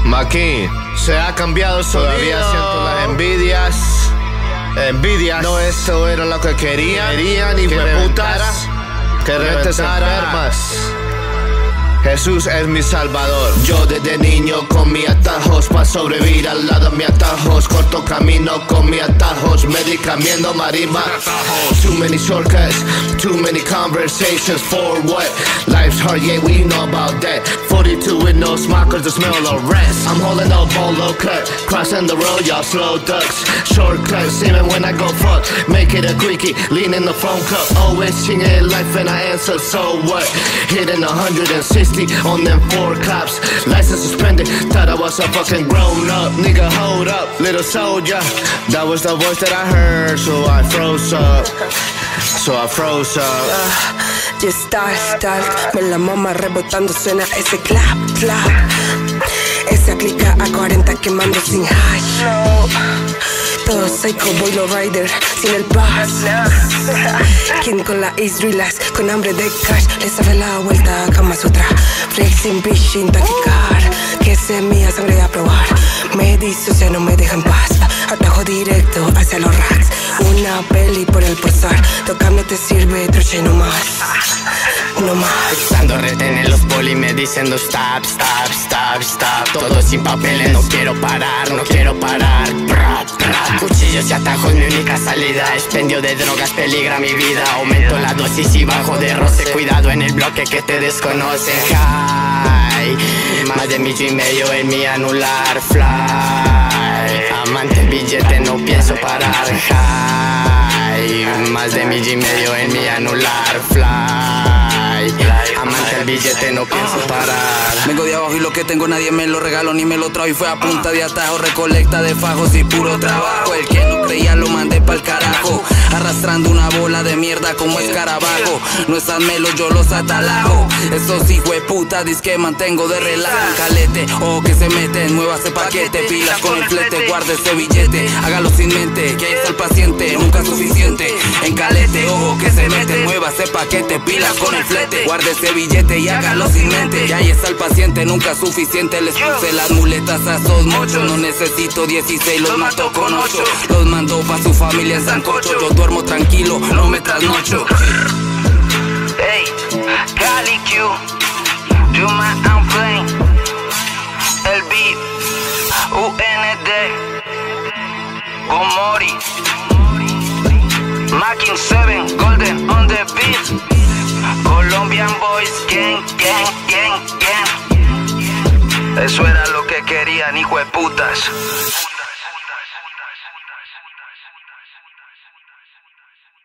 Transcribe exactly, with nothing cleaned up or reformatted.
Maquín, se ha cambiado el sonido. Todavía siento las envidias. Envidias. No, esto era lo que querían. Querían y fue putas. Que reventes enfermas. Jesús es mi salvador. Yo desde niño con mis atajos, pa' sobrevivir al lado de mis atajos. Corto camino con mis atajos, medicamiento marimba. Too many shortcuts, too many conversations. For what? Life's hard, yeah, we know about that. Forty-two with no smokers, the smell of rest. I'm holding a bolo cut, crossing the road, y'all slow ducks. Shortcuts, even when I go fuck. Make it a quickie, lean in the phone cup. Always chinging life and I answer, so what? Hitting one hundred sixty on them four cops, license suspended. Thought I was a fucking grown up. Nigga, hold up, little soldier. That was the voice that I heard, so I froze up. So I froze up. Uh, ya está, está. Me la mama rebotando, suena ese clap, clap. Esa clica a cuarenta quemando sin hash. Todo psycho, boilo rider, sin el pass. Quien con la Israelas, con hambre de cash. Le sabe la vuelta, Kama Sutra. Flexing, bitching, taquicar. Que se mía sangre a probar. Me disocia, no me deja en paz. Atajo directo hacia los racks. Una peli por el posar. Tócame te sirve, troche no más. No más. Estando retener los poli me diciendo stop, stop, stop, stop. Todo sin papeles, no quiero parar, no quiero parar. Bra, bra. Cuchillos y atajos, mi única salida. Expendio de drogas, peligra mi vida. Aumento la dosis y bajo de roce. Cuidado en el bloque que te desconoce. High, más de millón y medio en mi anular. Fly, amante billete, no pienso parar. High, más de millón y medio en mi anular. Fly, amante el billete, no pienso parar. Vengo de abajo y lo que tengo nadie me lo regaló ni me lo trajo. Y fue a punta de atajo, recolecta de fajos y puro trabajo. El que no creía lo mandé pa'l carajo, arrastrando una bola de mierda como escarabajo. No estás melo, yo los atalajo. Estos hijos de puta disque mantengo de relajo. Calete, ojo que se meten, mueva ese paquete. Pilas con el flete, guarde ese billete. Hágalo sin mente, que ahí está el paciente, nunca es suficiente. En calete, ojo que se meten, mueva ese paquete. Pilas con el flete, guarde ese billete y hágalo sin mente. Y ahí está el paciente, nunca es suficiente. Les puse las muletas a esos mochos. No necesito dieciséis, los mato con ocho. Los mando pa' su familia en sancocho. Yo duermo tranquilo, no me trasnocho. Hey, Cali Q, do my own plane. El beat, U N D, Gomori, Mackin seven, Golden on the beat. Colombian boys, gang, gang, gang, gang. Eso era lo que querían, hijo de putas.